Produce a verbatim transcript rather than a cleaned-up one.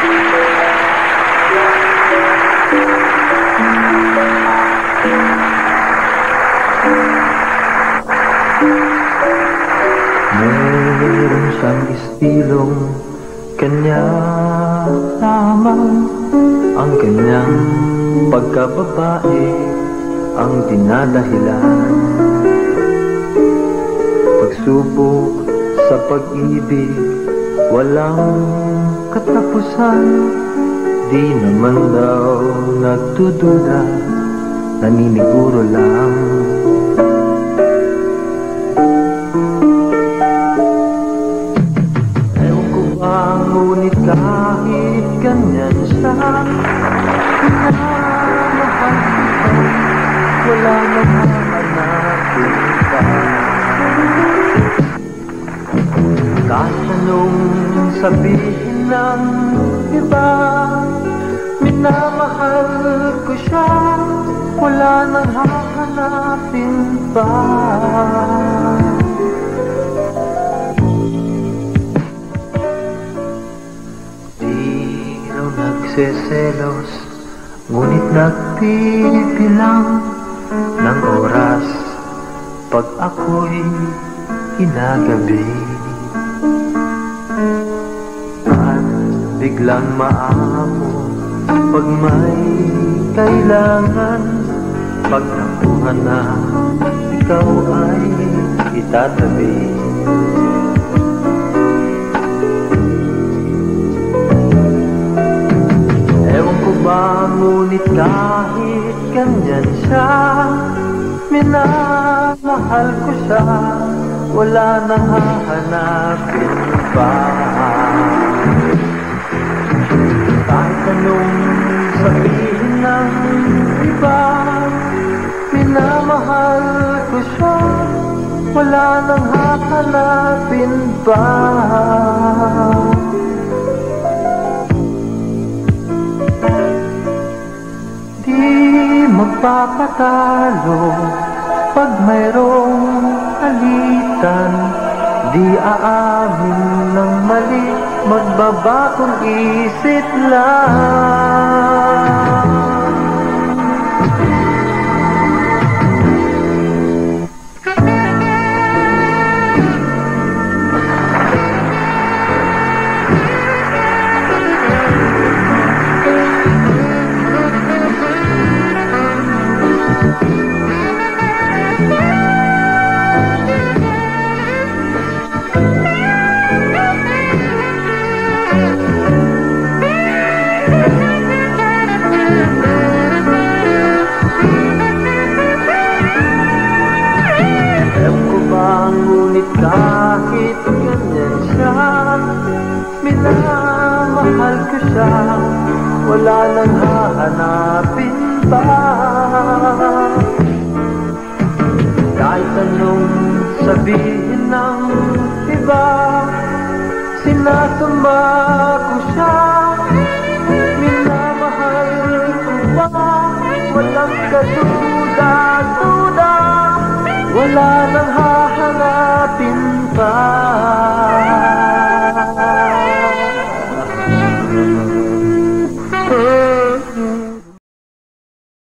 Meron siyang istilong kanya lamang, ang kanyang pagkababae ang dinadahilan. Pagsubok sa pag-ibig walang katapusan, di naman daw nagdududa, naniniguro lang. Ngunit kahit ganyan siya, pinamahal kita, wala nang hahanapin pa. Kahit anong sabihin ng iba, minamahal ko siya, wala nang hahanapin pa. Nagseselos, ngunit nagpipilang ng oras pag ako'y ginagabi. At biglang maamo pag may kailangan, pag nakuha na ikaw ay itatabi. Ngunit kahit ganyan siya, minamahal ko siya, wala nang hahanapin pa. Kahit anong sabihin ng iba, minamahal ko siya, wala nang hahanapin pa. Magpapatalo pag mayroong alitan, di aamin ng mali, magbabagong isip lang. Kahit ganyan siya, minamahal ko siya, wala nang hahanapin pa. Kahit anong sabihin ng iba, sinasamba ko siya, minamahal ko pa, walang kaduda.